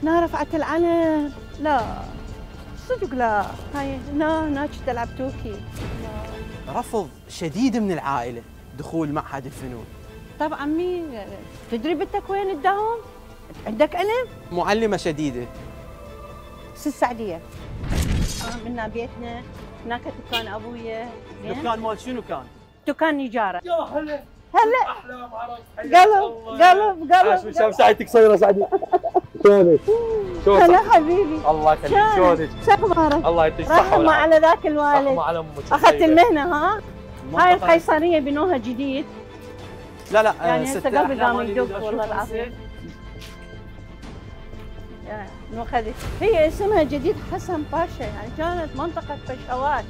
هنا رفعت العلم. لا صدق لا، هاي هنا كنت العب توكي. لا. رفض شديد من العائله دخول معهد الفنون. طبعا مين تدري بنتك وين تداوم؟ عندك علم؟ معلمه شديده. السعديه. منا بيتنا، هناك دكان ابويا. دكان مال شنو كان؟ دكان نجاره. يا هلا هلا احلام عرب. قلب شوف ساعتك صايره سعدي. شلونك؟ هلا حبيبي. الله يخليك. شلونك؟ شو اخبارك؟ الله يعطيك الصحه رحمة والعافيه. على ذاك الوالد. رحمة على امك. اخذت المهنه ها؟ هاي القيصريه بنوها جديد. لا يعني هسه قلبي قام يدق والله العظيم. يعني مو خذت، هي اسمها جديد حسن باشا، يعني كانت منطقه بشوات.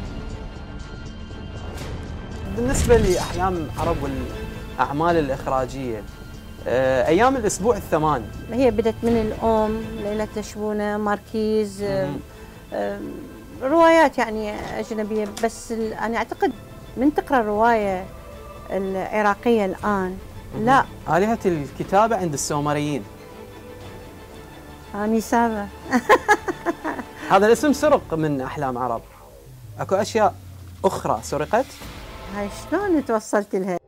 بالنسبه لاحلام عرب والاعمال الاخراجيه، ايام الاسبوع الثمان هي بدت من الام، ليلة لشبونه، ماركيز، روايات يعني اجنبيه، بس انا اعتقد من تقرا الروايه العراقيه الان لا. آلهة الكتابة عند السومريين. اني سابه. هذا الاسم سرق من أحلام عرب. أكو أشياء أخرى سرقت؟ هاي شلون توصلت لها؟